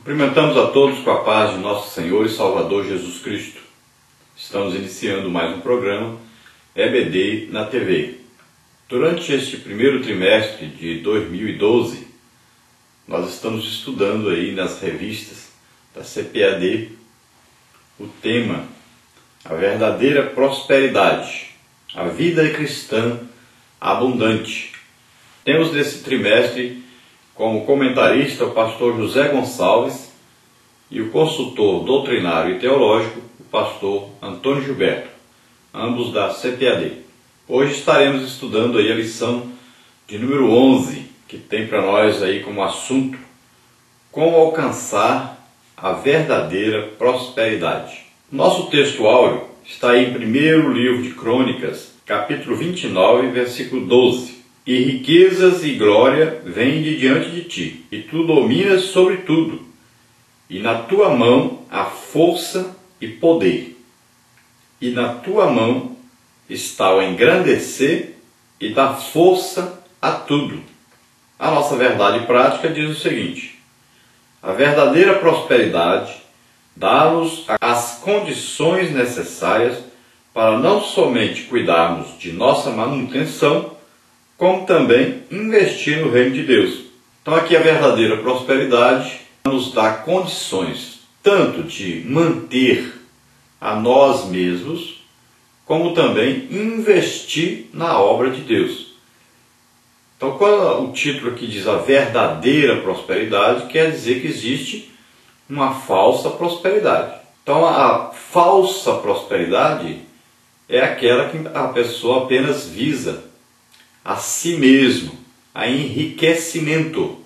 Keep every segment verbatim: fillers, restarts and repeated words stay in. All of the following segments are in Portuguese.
Cumprimentamos a todos com a paz de nosso Senhor e Salvador Jesus Cristo. Estamos iniciando mais um programa E B D na T V. Durante este primeiro trimestre de dois mil e doze, nós estamos estudando aí nas revistas da C P A D o tema A Verdadeira Prosperidade, a Vida Cristã Abundante. Temos nesse trimestre como comentarista o pastor José Gonçalves e o consultor doutrinário e teológico, o pastor Antônio Gilberto, ambos da C P A D. Hoje estaremos estudando aí a lição de número onze, que tem para nós aí como assunto como alcançar a verdadeira prosperidade. Nosso texto áureo está aí em primeiro livro de Crônicas, capítulo vinte e nove, versículo doze. E riquezas e glória vêm de diante de ti, e tu dominas sobre tudo, e na tua mão há força e poder, e na tua mão está o engrandecer e dar força a tudo. A nossa verdade prática diz o seguinte: a verdadeira prosperidade dá-nos as condições necessárias para não somente cuidarmos de nossa manutenção, como também investir no reino de Deus. Então aqui a verdadeira prosperidade nos dá condições tanto de manter a nós mesmos, como também investir na obra de Deus. Então quando o título aqui diz a verdadeira prosperidade, quer dizer que existe uma falsa prosperidade. Então a falsa prosperidade é aquela que a pessoa apenas visa a si mesmo, a enriquecimento,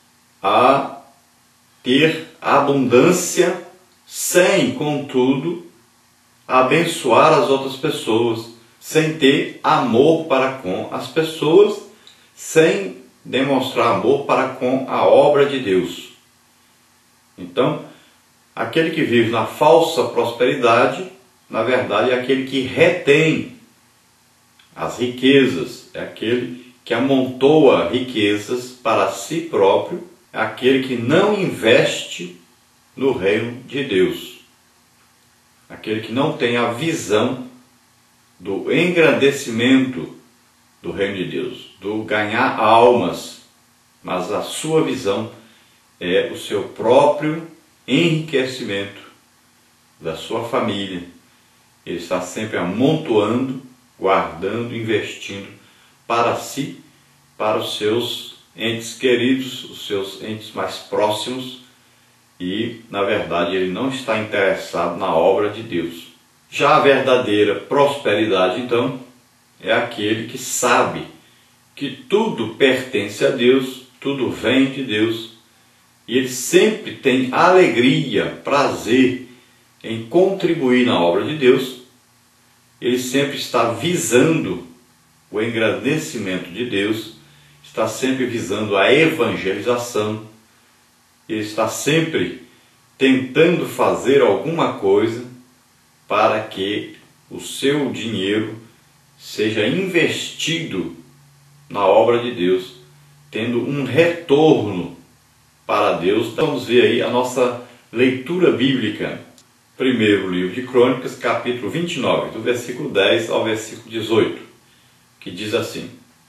a ter abundância sem, contudo, abençoar as outras pessoas, sem ter amor para com as pessoas, sem demonstrar amor para com a obra de Deus. Então, aquele que vive na falsa prosperidade, na verdade, é aquele que retém as riquezas, é aquele que amontoa riquezas para si próprio, é aquele que não investe no reino de Deus, aquele que não tem a visão do engrandecimento do reino de Deus, do ganhar almas, mas a sua visão é o seu próprio enriquecimento da sua família. Ele está sempre amontoando, guardando, investindo para si, para os seus entes queridos, os seus entes mais próximos, e, na verdade, ele não está interessado na obra de Deus. Já a verdadeira prosperidade, então, é aquele que sabe que tudo pertence a Deus, tudo vem de Deus, e ele sempre tem alegria, prazer em contribuir na obra de Deus. Ele sempre está visando o engrandecimento de Deus, está sempre visando a evangelização, ele está sempre tentando fazer alguma coisa para que o seu dinheiro seja investido na obra de Deus, tendo um retorno para Deus. Vamos ver aí a nossa leitura bíblica. Primeiro livro de Crônicas, capítulo vinte e nove, do versículo dez ao versículo dezoito, que diz assim: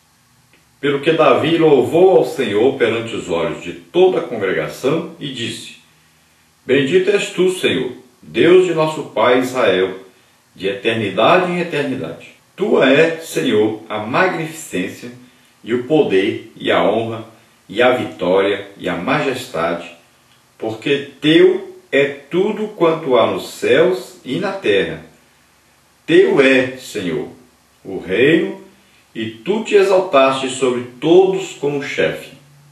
Pelo que Davi louvou ao Senhor perante os olhos de toda a congregação e disse: Bendito és tu, Senhor, Deus de nosso Pai Israel, de eternidade em eternidade. Tua é, Senhor, a magnificência e o poder e a honra e a vitória e a majestade, porque teu é tudo quanto há nos céus e na terra. Teu é, Senhor, o reino, e tu te exaltaste sobre todos como chefe.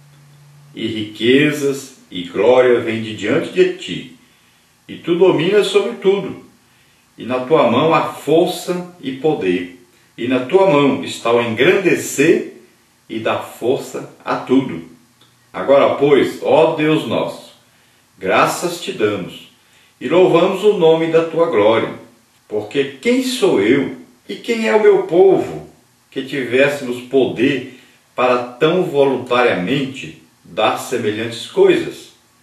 E riquezas e glória vêm de diante de ti, e tu dominas sobre tudo. E na tua mão há força e poder, e na tua mão está o engrandecer e dar força a tudo. Agora, pois, ó Deus nosso, graças te damos e louvamos o nome da tua glória, porque quem sou eu e quem é o meu povo que tivéssemos poder para tão voluntariamente dar semelhantes coisas?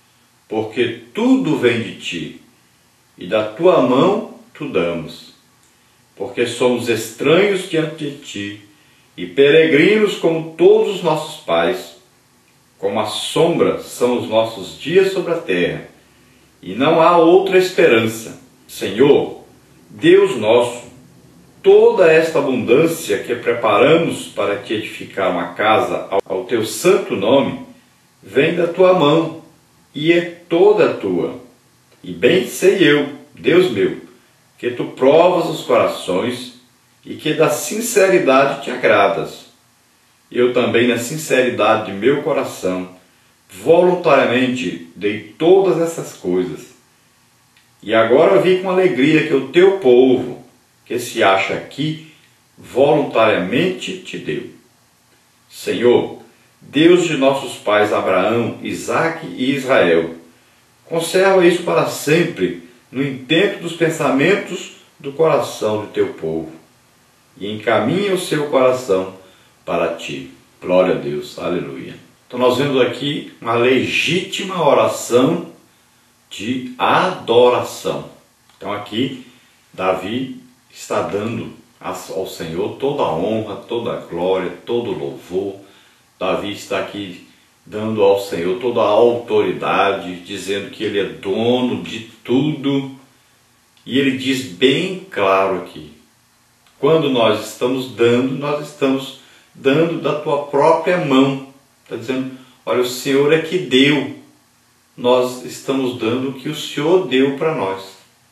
porque tudo vem de ti, e da tua mão tu damos, porque somos estranhos diante de ti, e peregrinos como todos os nossos pais. Como a sombra são os nossos dias sobre a terra, e não há outra esperança. Senhor, Deus nosso, toda esta abundância que preparamos para te edificar uma casa ao teu santo nome, vem da tua mão, e é toda tua. E bem sei eu, Deus meu, que tu provas os corações, e que da sinceridade te agradas. Eu também, na sinceridade de meu coração, voluntariamente dei todas essas coisas. E agora vi com alegria que o teu povo, que se acha aqui, voluntariamente te deu. Senhor, Deus de nossos pais Abraão, Isaque e Israel, conserva isso para sempre no intento dos pensamentos do coração do teu povo, e encaminha o seu coração para ti. Glória a Deus, aleluia. Então nós vemos aqui uma legítima oração de adoração. Então aqui Davi está dando ao Senhor toda a honra, toda a glória, todo o louvor. Davi está aqui dando ao Senhor toda a autoridade, dizendo que Ele é dono de tudo. E ele diz bem claro aqui, quando nós estamos dando, nós estamos dando da tua própria mão. Está dizendo, olha, o Senhor é que deu, nós estamos dando o que o Senhor deu para nós.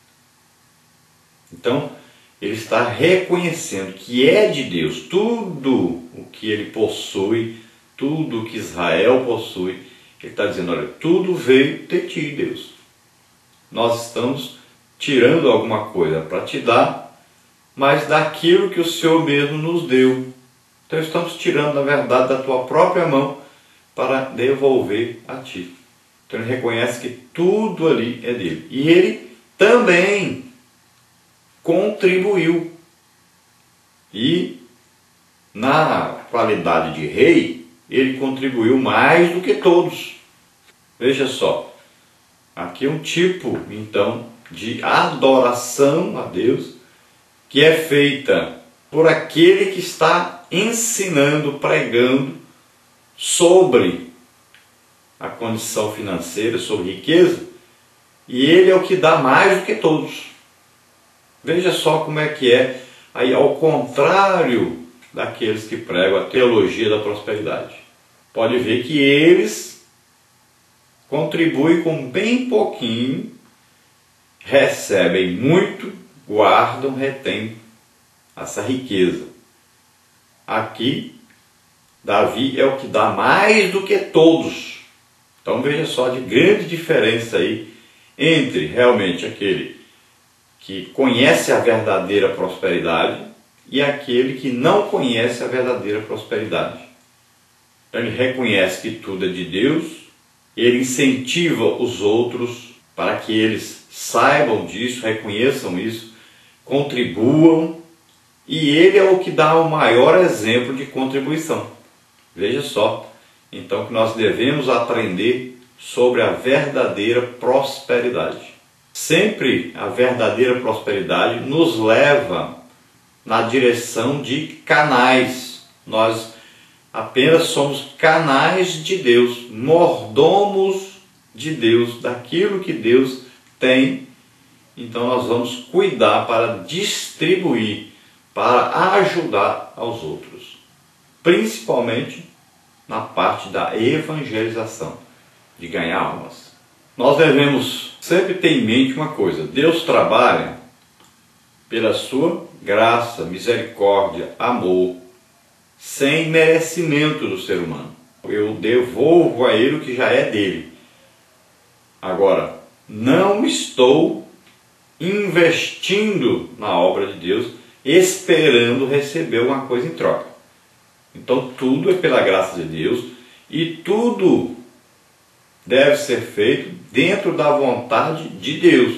Então, ele está reconhecendo que é de Deus, tudo o que ele possui, tudo o que Israel possui. Ele está dizendo, olha, tudo veio de ti, Deus. Nós estamos tirando alguma coisa para te dar, mas daquilo que o Senhor mesmo nos deu. Então estamos tirando, na verdade, da tua própria mão para devolver a ti. Então ele reconhece que tudo ali é dele. E ele também contribuiu. E na qualidade de rei, ele contribuiu mais do que todos. Veja só, aqui é um tipo, então, de adoração a Deus, que é feita por aquele que está ensinando, pregando sobre a condição financeira, sobre riqueza, e ele é o que dá mais do que todos. Veja só como é que é, aí ao contrário daqueles que pregam a teologia da prosperidade. Pode ver que eles contribuem com bem pouquinho, recebem muito, guardam, retêm essa riqueza. Aqui, Davi é o que dá mais do que todos. Então veja só de grande diferença aí entre realmente aquele que conhece a verdadeira prosperidade e aquele que não conhece a verdadeira prosperidade. Então ele reconhece que tudo é de Deus, ele incentiva os outros para que eles saibam disso, reconheçam isso, contribuam, e ele é o que dá o maior exemplo de contribuição. Veja só, então, que nós devemos aprender sobre a verdadeira prosperidade. Sempre a verdadeira prosperidade nos leva na direção de canais. Nós apenas somos canais de Deus, mordomos de Deus, daquilo que Deus tem. Então nós vamos cuidar para distribuir, para ajudar aos outros, principalmente na parte da evangelização, de ganhar almas. Nós devemos sempre ter em mente uma coisa: Deus trabalha pela sua graça, misericórdia, amor, sem merecimento do ser humano. Eu devolvo a ele o que já é dele. Agora, não estou investindo na obra de Deus esperando receber alguma coisa em troca. Então tudo é pela graça de Deus e tudo deve ser feito dentro da vontade de Deus,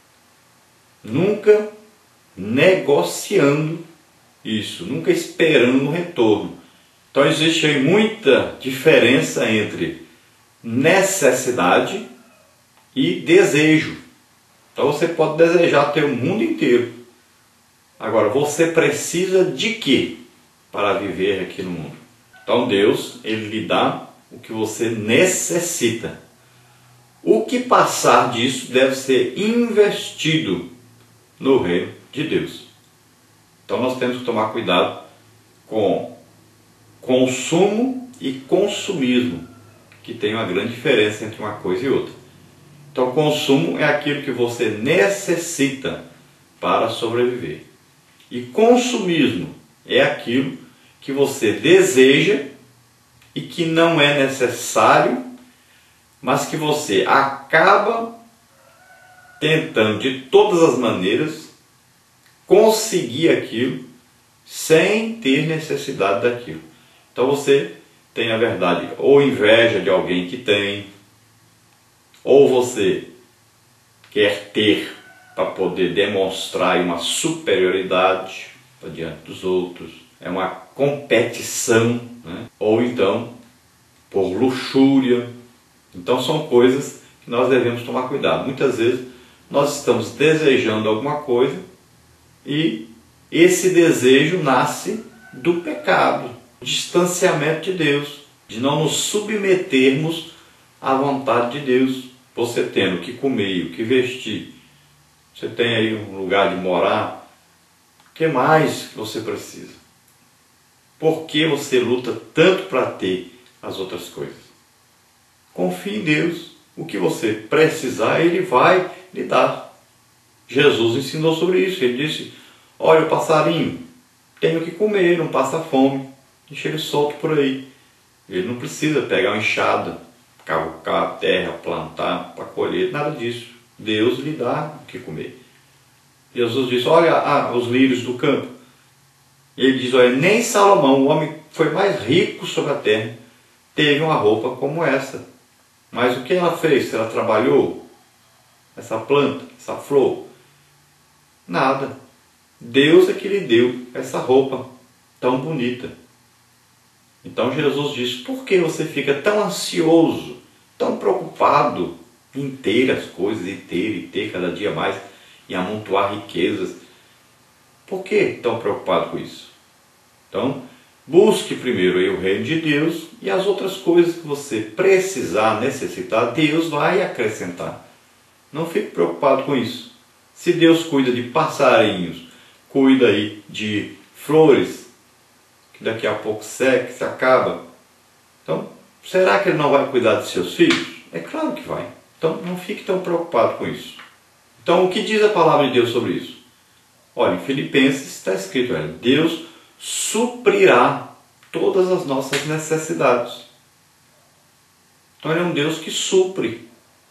nunca negociando isso, nunca esperando um retorno. Então existe aí muita diferença entre necessidade e desejo. Então você pode desejar ter o mundo inteiro. Agora, você precisa de quê para viver aqui no mundo? Então Deus, Ele lhe dá o que você necessita. O que passar disso deve ser investido no reino de Deus. Então nós temos que tomar cuidado com consumo e consumismo, que tem uma grande diferença entre uma coisa e outra. Então consumo é aquilo que você necessita para sobreviver. E consumismo é aquilo que você deseja e que não é necessário, mas que você acaba tentando de todas as maneiras conseguir aquilo sem ter necessidade daquilo. Então você tem, na verdade, ou inveja de alguém que tem, ou você quer ter para poder demonstrar uma superioridade diante dos outros, é uma competição, né? Ou então por luxúria. Então são coisas que nós devemos tomar cuidado. Muitas vezes nós estamos desejando alguma coisa e esse desejo nasce do pecado, do distanciamento de Deus, de não nos submetermos à vontade de Deus. Você tendo o que comer, o que vestir, você tem aí um lugar de morar, o que mais você precisa? Por que você luta tanto para ter as outras coisas? Confie em Deus. O que você precisar, Ele vai lhe dar. Jesus ensinou sobre isso. Ele disse: olha o passarinho, tem o que comer, não passa fome, deixa ele solto por aí. Ele não precisa pegar uma enxada, cavucar a terra, plantar para colher, nada disso. Deus lhe dá o que comer. Jesus disse: olha ah, os lírios do campo. Ele diz: olha, nem Salomão, o homem que foi mais rico sobre a terra, teve uma roupa como essa. Mas o que ela fez? Ela trabalhou essa planta, essa flor? Nada. Deus é que lhe deu essa roupa tão bonita. Então Jesus diz: por que você fica tão ansioso, tão preocupado em ter as coisas, e ter, e ter cada dia mais, e amontoar riquezas? Por que tão preocupado com isso? Então, busque primeiro aí o reino de Deus, e as outras coisas que você precisar, necessitar, Deus vai acrescentar. Não fique preocupado com isso. Se Deus cuida de passarinhos, cuida aí de flores, que daqui a pouco seca, se acaba. Então, será que Ele não vai cuidar de seus filhos? É claro que vai. Então, não fique tão preocupado com isso. Então, o que diz a palavra de Deus sobre isso? Olha, em Filipenses está escrito: olha, Deus suprirá todas as nossas necessidades. Então Ele é um Deus que supre.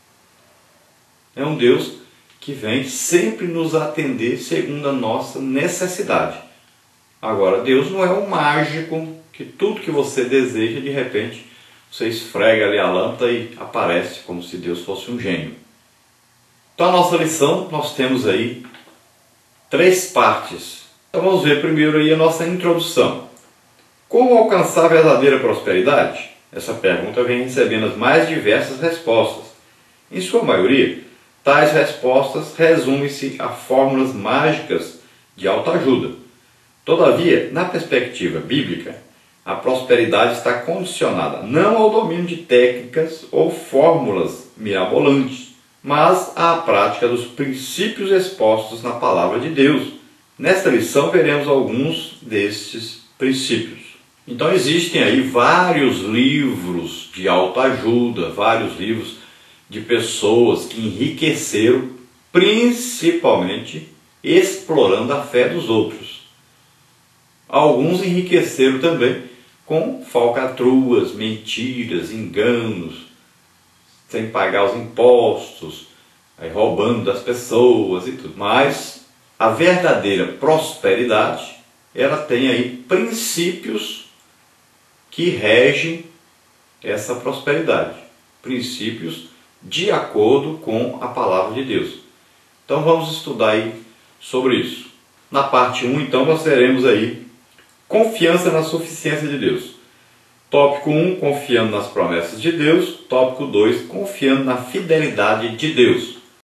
É um Deus que vem sempre nos atender segundo a nossa necessidade. Agora, Deus não é um mágico que tudo que você deseja, de repente, você esfrega ali a lâmpada e aparece como se Deus fosse um gênio. Então a nossa lição, nós temos aí três partes. Então vamos ver primeiro aí a nossa introdução. Como alcançar a verdadeira prosperidade? Essa pergunta vem recebendo as mais diversas respostas. Em sua maioria, tais respostas resumem-se a fórmulas mágicas de autoajuda. Todavia, na perspectiva bíblica, a prosperidade está condicionada não ao domínio de técnicas ou fórmulas mirabolantes, mas à prática dos princípios expostos na palavra de Deus. Nesta lição veremos alguns destes princípios. Então existem aí vários livros de autoajuda, vários livros de pessoas que enriqueceram, principalmente explorando a fé dos outros. Alguns enriqueceram também com falcatruas, mentiras, enganos, sem pagar os impostos, aí roubando das pessoas e tudo. Mas a verdadeira prosperidade, ela tem aí princípios que regem essa prosperidade. Princípios de acordo com a palavra de Deus. Então vamos estudar aí sobre isso. Na parte um, então, nós teremos aí confiança na suficiência de Deus. Tópico um, confiando nas promessas de Deus. Tópico dois, confiando na fidelidade de Deus.